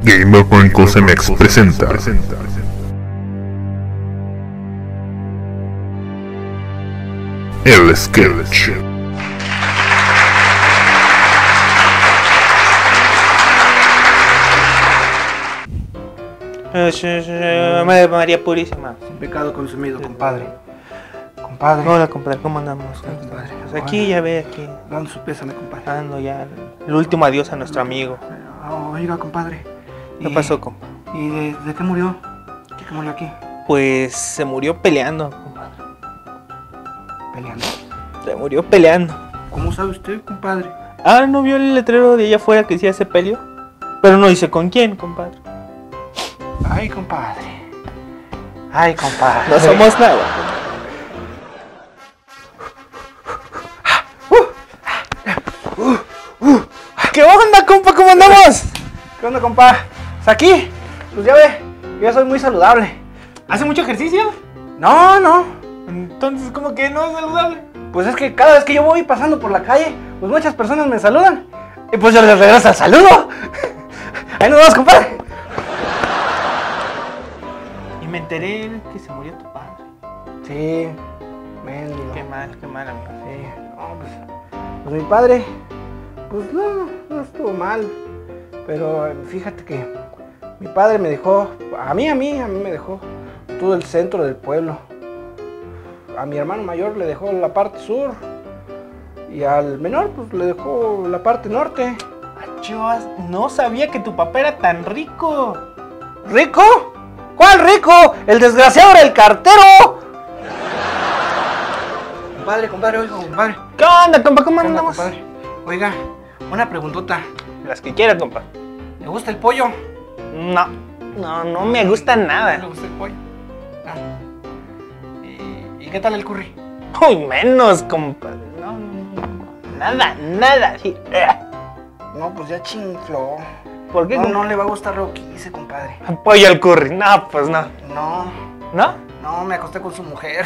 Gamer Chronicles MX presenta El Sketch. María Purísima. Sin pecado consumido, compadre. Hola, compadre, ¿cómo andamos? Compadre. Pues aquí, ya ve, aquí, Dando su pésame, compadre. dando ya el último adiós a nuestro amigo. Oiga, compadre. ¿Qué pasó, compa? ¿Y de qué murió? ¿De qué murió aquí? Pues se murió peleando, compadre. Peleando. Se murió peleando. ¿Cómo sabe usted, compadre? Ah, ¿no vio el letrero de allá afuera que decía se peleó? Pero no dice con quién, compadre. Ay, compadre. Ay, compadre. No somos nada. ¿Qué onda, compa? ¿Cómo andamos? ¿Qué onda, compa? ¿Está aquí? Pues ya ve, yo soy muy saludable. ¿Hace mucho ejercicio? No. Entonces, ¿cómo que no es saludable? Pues es que cada vez que yo voy pasando por la calle, pues muchas personas me saludan. Y pues yo les regreso el saludo. Ahí nos vemos, compadre. Y me enteré que se murió tu padre. Sí, mendigo. Qué mal, amigo. Sí, no, pues mi padre, pues no estuvo mal, pero fíjate que mi padre me dejó, a mí me dejó todo el centro del pueblo. A mi hermano mayor le dejó la parte sur y al menor pues le dejó la parte norte. Chivas, no sabía que tu papá era tan rico. ¿Rico? ¿Cuál rico? El desgraciado era el cartero. Compadre, oiga, compadre. ¿Qué onda, compa? ¿Cómo ¿Qué onda, andamos? compadre? Oiga, una preguntota. Las que quieras, compa. ¿Le gusta el pollo? No me gusta ¿No nada. le gusta el pollo? Ah. ¿Y qué tal el curry? Uy, menos, compa. No. Nada. Sí. No, pues ya chinfló. ¿Por qué? No le va a gustar lo que hice, compadre. Pollo al curry. No, pues no. No, me acosté con su mujer.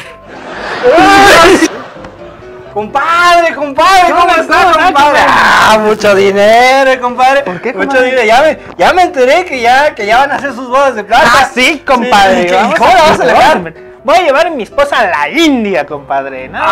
Compadre, ¿cómo está, compadre? Mucho dinero, compadre. ¿Por qué, Mucho compadre? dinero. Ya me enteré que ya van a hacer sus bodas de plata. Ah, sí, compadre. Sí, ¿cómo la vas a celebrar? Voy a llevar a mi esposa a la India, compadre. No.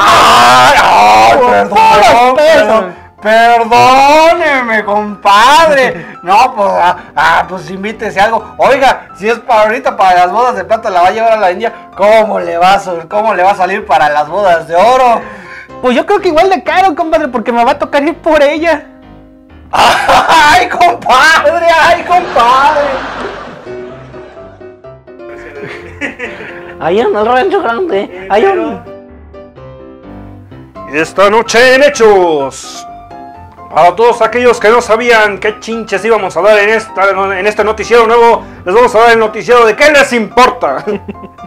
Perdóneme, compadre. No, pues invítese algo. Oiga, si es para ahorita para las bodas de plata la va a llevar a la India, ¿cómo le va a salir para las bodas de oro? Pues yo creo que igual de caro, compadre, porque me va a tocar ir por ella. ¡Ay, compadre! Allá en el rancho grande, Y esta noche en Hechos, para todos aquellos que no sabían qué chinches íbamos a dar en este noticiero nuevo, les vamos a dar el noticiero de qué les importa.